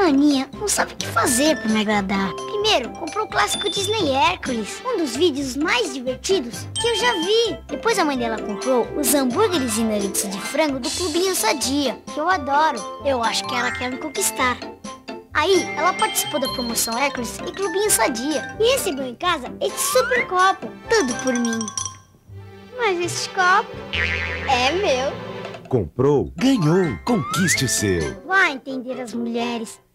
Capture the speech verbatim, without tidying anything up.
Aninha não sabe o que fazer pra me agradar. Primeiro, comprou o clássico Disney Hércules, um dos vídeos mais divertidos que eu já vi. Depois a mãe dela comprou os hambúrgueres e nuggets de frango do Clubinho Sadia, que eu adoro. Eu acho que ela quer me conquistar. Aí, ela participou da promoção Hércules e Clubinho Sadia e recebeu em casa esse super copo, tudo por mim. Mas esse copo é meu. Comprou, ganhou. Conquiste o seu. Vai entender as mulheres.